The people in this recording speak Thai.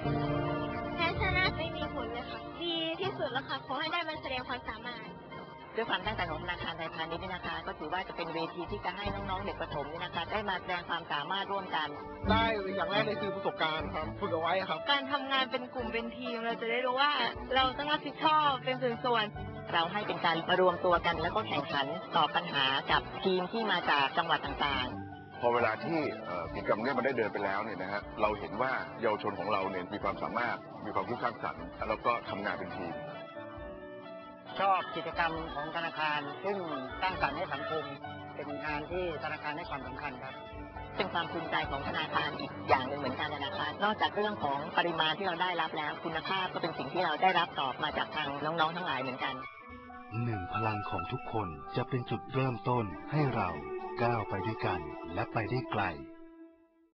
แพ้ชนะไม่มีผลเลยค่ะดีที่สุดแล้วค่ะขอให้ได้มาแสดงความสามารถด้วยความตั้งใจของธนาคารไทยพาณิชย์นี่นะคะก็ถือว่าจะเป็นเวทีที่จะให้น้องๆเด็กประถมนี่นะคะได้มาแสดงความสามารถร่วมกันได้อย่างแรกเลยคือประสบการณ์ครับฝึกเอาไว้ครับการทำงานเป็นกลุ่มเป็นทีมเราจะได้รู้ว่าเราต้องรับผิดชอบเป็นส่วนเราให้เป็นการมารวมตัวกันแล้วก็แข่งขันตอบปัญหากับทีมที่มาจากจังหวัดต่างๆพอเวลาที่กิจกรรมนี้มันได้เดินไปแล้วเนี่ยนะฮะเราเห็นว่าเยาวชนของเราเนี่ยมีความสามารถมีความคิดสร้างสรรค์แล้วก็ทำงานเป็นทีมชอบกิจกรรมของธนาคารซึ่งสร้างสรรค์ให้สังคมเป็นงานที่ธนาคารให้ความสำคัญครับเป็นความภูมิใจของธนาคารอีกอย่างหนึ่งเหมือนกันนะคะนอกจากเรื่องของปริมาณที่เราได้รับแล้วคุณภาพก็เป็นสิ่งที่เราได้รับตอบมาจากทางน้องๆทั้งหลายเหมือนกันหนึ่งพลังของทุกคนจะเป็นจุดเริ่มต้นให้เราก้าวไปด้วยกันและไปได้ไกล